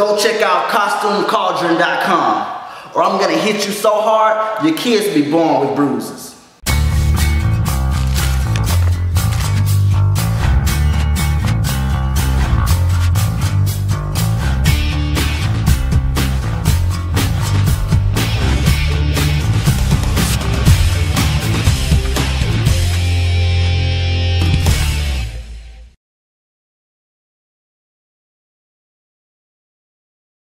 go check out CostumeCauldron.com, or I'm gonna hit you so hard, your kids be born with bruises.